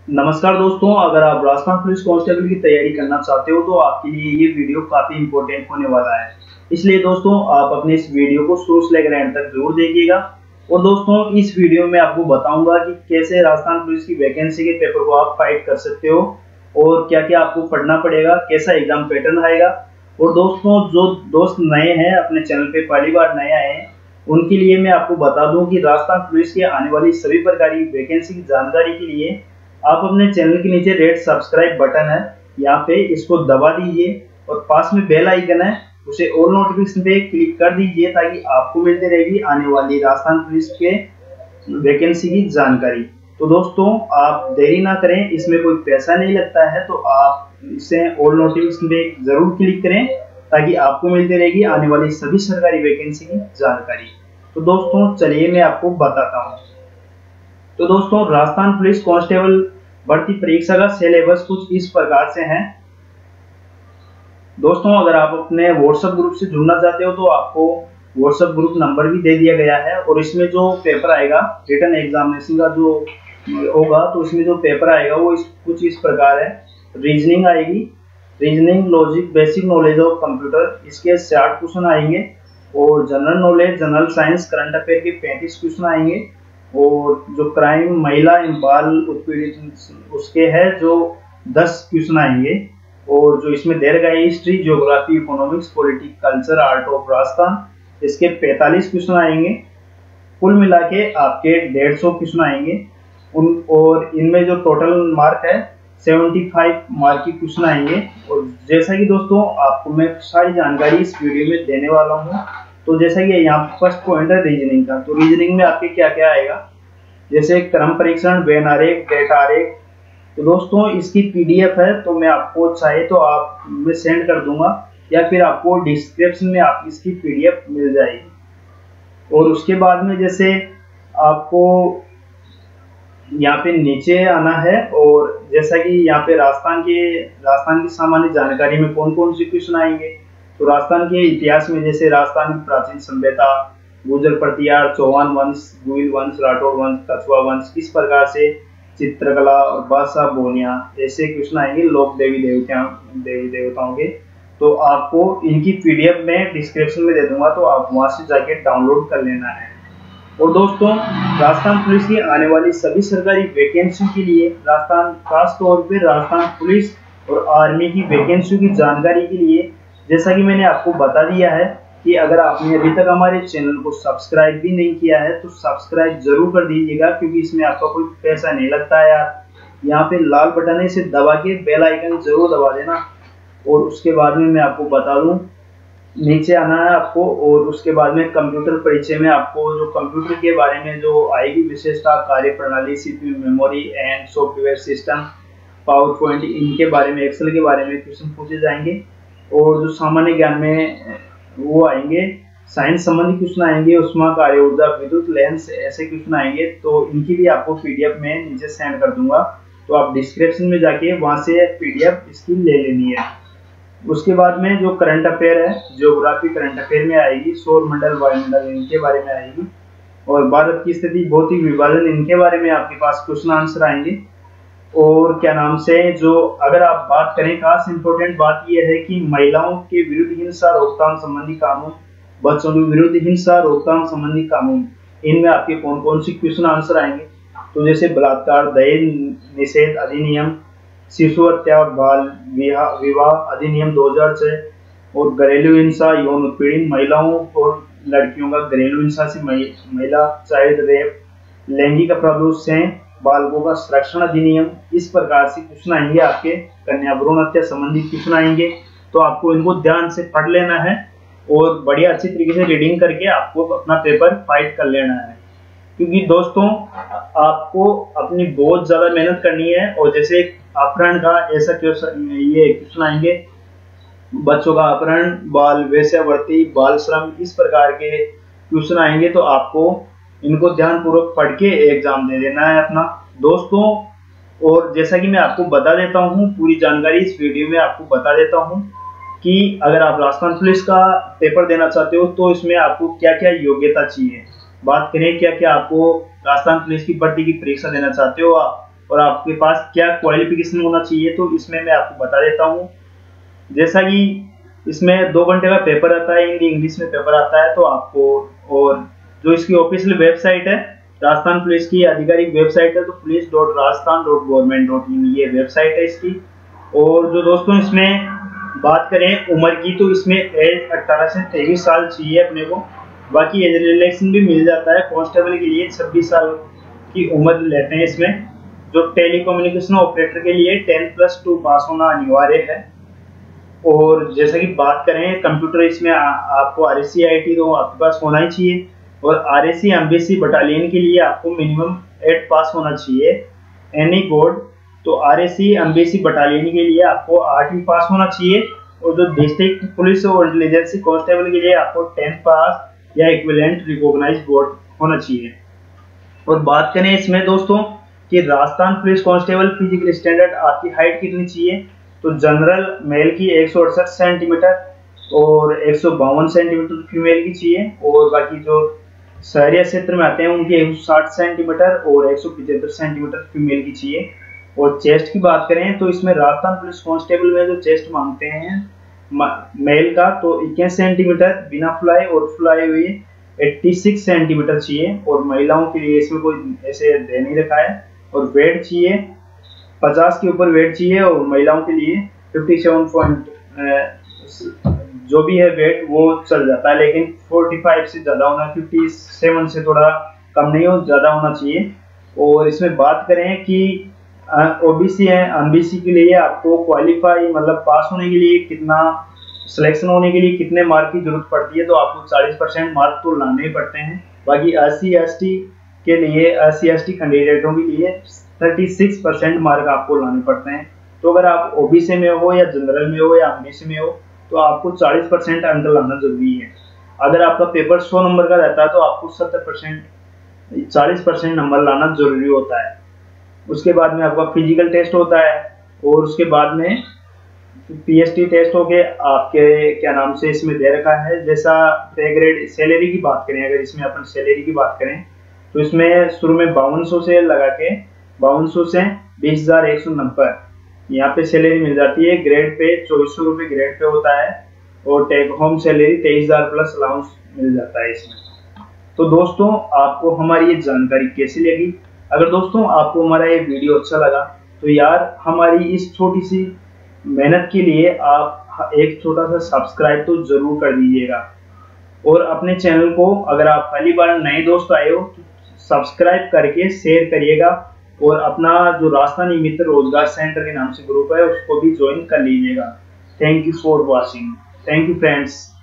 नमस्कार दोस्तों, अगर आप राजस्थान पुलिस कांस्टेबल की तैयारी करना चाहते हो तो आपके लिए ये वीडियो काफी इंपॉर्टेंट होने वाला है। इसलिए दोस्तों आप अपने इस वीडियो को शुरू से लेकर एंड तक जरूर देखिएगा। और दोस्तों इस वीडियो में आपको बताऊंगा कि कैसे राजस्थान पुलिस की वैकेंसी के पेपर को आप फाइट कर सकते हो और क्या क्या आपको पढ़ना पड़ेगा, कैसा एग्जाम पैटर्न आएगा। और दोस्तों जो दोस्त नए हैं, अपने चैनल पे पहली बार नए आए हैं, उनके लिए मैं आपको बता दूं कि राजस्थान पुलिस की आने वाली सभी प्रकार की वैकेंसी की जानकारी के लिए आप अपने चैनल के नीचे रेड सब्सक्राइब बटन है, यहाँ पे इसको दबा दीजिए और पास में बेल आइकन है, उसे ऑल नोटिफिकेशन पे क्लिक कर दीजिए ताकि आपको मिलती रहेगी आने वाली राजस्थान पुलिस के वैकेंसी की जानकारी। तो दोस्तों आप देरी ना करें, इसमें कोई पैसा नहीं लगता है, तो आप इसे ऑल नोटिफिकेशन पे जरूर क्लिक करें ताकि आपको मिलती रहेगी आने वाली सभी सरकारी वैकेंसी की जानकारी। तो दोस्तों चलिए मैं आपको बताता हूँ। तो दोस्तों राजस्थान पुलिस कांस्टेबल भर्ती परीक्षा का सिलेबस कुछ इस प्रकार से है। दोस्तों अगर आप अपने व्हाट्सएप ग्रुप से जुड़ना चाहते हो तो आपको व्हाट्सएप ग्रुप नंबर भी दे दिया गया है। और इसमें जो पेपर आएगा रिटन एग्जामिनेशन का जो होगा, तो इसमें जो पेपर आएगा वो कुछ इस प्रकार है। रीजनिंग आएगी, reasoning, logic, basic knowledge of computer, इसके 60 क्वेश्चन आएंगे। और general knowledge, general science, current affair के 35 क्वेश्चन आएंगे। और जो क्राइम, महिला, बाल उत्पीड़ित, उसके है जो 10 क्वेश्चन आएंगे। और जो इसमें दे रखा है history, geography, economics, politics, culture, art of Rajasthan, इसके 45 क्वेश्चन आएंगे। कुल मिला के आपके 150 क्वेश्चन आएंगे और इनमें जो टोटल मार्क है 75 मार्क की क्वेश्चन आएंगे। और जैसा कि दोस्तों आपको मैं सारी जानकारी इस वीडियो में देने वाला हूँ। तो जैसा कि यहाँ फर्स्ट पॉइंट है रीजनिंग का, तो रीजनिंग में आपके क्या क्या आएगा, जैसे क्रम परीक्षण, वेन आरेख, डेटा आरेख। तो दोस्तों इसकी पीडीएफ है, तो मैं आपको चाहे तो आप मैं सेंड कर दूंगा या फिर आपको डिस्क्रिप्शन में आप इसकी पीडीएफ मिल जाएगी। और उसके बाद में जैसे आपको यहाँ पे नीचे आना है, और जैसा कि यहाँ पे राजस्थान की सामान्य जानकारी में कौन कौन से क्वेश्चन आएंगे। तो राजस्थान के इतिहास में जैसे राजस्थान की प्राचीन सभ्यता, गुर्जर प्रतिहार, चौहान वंश, गुइल वंश, राठौड़ वंश, कछुआ वंश, इस प्रकार से चित्रकला और भाषा बोलियां, ऐसे क्वेश्चन आएंगे। लोक देवी देवताओं के, तो आपको इनकी पीडीएफ में डिस्क्रिप्शन में दे दूंगा, तो आप वहां से जाके डाउनलोड कर लेना है। और दोस्तों राजस्थान पुलिस की आने वाली सभी सरकारी वैकेंसी के लिए, राजस्थान खास तौर पे राजस्थान पुलिस और आर्मी की वैकेंसी की जानकारी के लिए, जैसा कि मैंने आपको बता दिया है कि अगर आपने अभी तक हमारे चैनल को सब्सक्राइब भी नहीं किया है तो सब्सक्राइब जरूर कर दीजिएगा, क्योंकि इसमें आपका कोई पैसा नहीं लगता है यार। यहाँ पे लाल बटन है, इसे दबा के बेल आइकन जरूर दबा देना। और उसके बाद में मैं आपको बता दूं, नीचे आना है आपको। और उसके बाद में कंप्यूटर परिचय में आपको जो कंप्यूटर के बारे में जो आएगी विशेषता, कार्य प्रणाली, CPU, memory and software system, power point, इनके बारे में, एक्सेल के बारे में क्वेश्चन पूछे जाएंगे। और जो सामान्य ज्ञान में वो आएंगे, साइंस संबंधी क्वेश्चन आएंगे, उष्मा, कार्य ऊर्जा, विद्युत, लेंस, ऐसे क्वेश्चन आएंगे। तो इनकी भी आपको पीडीएफ में नीचे सेंड कर दूंगा, तो आप डिस्क्रिप्शन में जाके वहां से पीडीएफ इसकी ले लेनी है। उसके बाद में जो करंट अफेयर है, ज्योग्राफी करंट अफेयर में आएगी, सौर मंडल, वायुमंडल, इनके बारे में आएगी। और भारत की स्थिति, भौतिक विभाजन, इनके बारे में आपके पास क्वेश्चन आंसर आएंगे। और क्या नाम से, जो अगर आप बात करें, खास इंपॉर्टेंट बात यह है कि महिलाओं के विरुद्ध हिंसा रोकथाम संबंधी कानून, बच्चों के विरुद्ध हिंसा रोकथाम संबंधी कानून, इनमें आपके कौन कौन से क्वेश्चन आंसर आएंगे। तो जैसे बलात्कार, दहेज निषेध अधिनियम, शिशु हत्या, बाल विवाह अधिनियम 2006, और घरेलू हिंसा, यौन उत्पीड़न, महिलाओं और लड़कियों का घरेलू हिंसा से महिला चाइल्ड रेप, लैंगिक अपराधों से बालकों का संरक्षण अधिनियम, इस प्रकार से क्वेश्चन आएंगे आपके। कन्या भ्रूण हत्या संबंधी क्वेश्चन आएंगे, तो आपको इनको ध्यान से पढ़ लेना है और बढ़िया अच्छी तरीके से रीडिंग करके आपको अपना पेपर फाइट कर लेना है। क्योंकि दोस्तों आपको अपनी बहुत ज्यादा मेहनत करनी है। और जैसे अपहरण का ऐसा क्वेश्चन, ये क्वेश्चन आएंगे, बच्चों का अपहरण, बाल वेश्यावृत्ति, बाल श्रम, इस प्रकार के क्वेश्चन आएंगे। तो आपको इनको ध्यान पूर्वक पढ़ के एग्जाम दे देना है अपना दोस्तों। और जैसा कि मैं आपको बता देता हूँ, पूरी जानकारी इस वीडियो में आपको बता देता हूँ कि अगर आप राजस्थान पुलिस का पेपर देना चाहते हो तो इसमें आपको क्या क्या योग्यता चाहिए। बात करें क्या क्या आपको राजस्थान पुलिस की भर्ती की परीक्षा देना चाहते हो आप, और आपके पास क्या क्वालिफिकेशन होना चाहिए, तो इसमें मैं आपको बता देता हूँ। जैसा कि इसमें 2 घंटे का पेपर आता है, हिंदी इंग्लिश में पेपर आता है, तो आपको, और जो इसकी ऑफिशियल वेबसाइट है, राजस्थान पुलिस की आधिकारिक वेबसाइट है, तो police.rajasthan.government.in ये वेबसाइट है इसकी। और जो दोस्तों इसमें बात करें उम्र की, तो इसमें एज 18 से 23 साल चाहिए अपने को। बाकी एज रिलैक्सेशन भी मिल जाता है। कांस्टेबल के लिए 26 साल की उम्र लेते हैं इसमें। जो टेलीकम्युनिकेशन ऑपरेटर के लिए 10+2 पास होना अनिवार्य है। और जैसा कि बात करें कंप्यूटर, इसमें आपको RSC IT तो आपके पास होना ही चाहिए, और RSC MBC बटालियन के लिए आपको मिनिमम 8 पास होना चाहिए एनी कोड। तो RSC MBC बटालियन के लिए आपको 8 पास होना चाहिए, और जो डिस्ट्रिक्ट पुलिस और इंटेलिजेंस कांस्टेबल के लिए आपको 10 पास या इक्विवेलेंट रिकॉग्नाइज्ड बोर्ड होना चाहिए। और बात करें इसमें दोस्तों कि Rajasthan police constable physical standard आपकी हाइट कितनी चाहिए, तो जनरल मेल की 168 सेंटीमीटर और 152 सेंटीमीटर फीमेल की चाहिए, और बाकी जो शहरी क्षेत्र में आते हैं उनकी 160 सेंटीमीटर और 175 सेंटीमीटर फीमेल की चाहिए। और चेस्ट की बात करें तो इसमें राजस्थान पुलिस कांस्टेबल में जो चेस्ट मांगते हैं मेल का, तो 21 सेंटीमीटर बिना फुलाए, और फुलाए हुए 86 सेंटीमीटर चाहिए। और महिलाओं के लिए इसमें कोई ऐसे दे नहीं रखा है। और वेट चाहिए 50 के ऊपर वेट चाहिए, और महिलाओं के लिए 57 जो भी है वेट वो चल जाता है, लेकिन 45 से ज्यादा होना, 57 से थोड़ा कम नहीं हो, ज्यादा होना चाहिए। और इसमें बात करें कि OBC है, MBC के लिए आपको क्वालिफाई मतलब पास होने के लिए कितना, सिलेक्शन होने के लिए कितने मार्क की जरूरत पड़ती है, तो आपको 40% मार्क तो लाने ही पड़ते हैं। बाकी SC ST के लिए, SC ST कैंडिडेटों के लिए 36% मार्क आपको लाने पड़ते हैं। तो अगर आप OBC में हो या जनरल में हो या MBC में हो, तो आपको 40% अंक लाना जरूरी है। अगर आपका पेपर 100 नंबर का रहता है तो आपको 40% नंबर लाना जरूरी होता है। उसके बाद में आपका फिजिकल टेस्ट होता है, और उसके बाद में PST टेस्ट हो गए आपके, क्या नाम से इसमें दे रखा है। जैसा पे ग्रेड, सैलरी की बात करें, अगर इसमें अपन सैलरी की बात करें तो इसमें शुरू में 5200 से लगा के 5200 से 20,190 यहाँ पे सैलरी मिल जाती है। ग्रेड पे 2400 रुपये ग्रेड पे होता है, और take home salary 23,000 plus allowance मिल जाता है इसमें। तो दोस्तों आपको हमारी ये जानकारी कैसी लगी? अगर दोस्तों आपको हमारा ये वीडियो अच्छा लगा तो यार हमारी इस छोटी सी मेहनत के लिए आप एक छोटा सा सब्सक्राइब तो जरूर कर दीजिएगा। और अपने चैनल को, अगर आप पहली बार नए दोस्त आए हो, तो सब्सक्राइब करके शेयर करिएगा। और अपना जो राजस्थानी मित्र रोजगार सेंटर के नाम से ग्रुप है उसको भी ज्वाइन कर लीजिएगा। Thank you for watching. Thank you friends.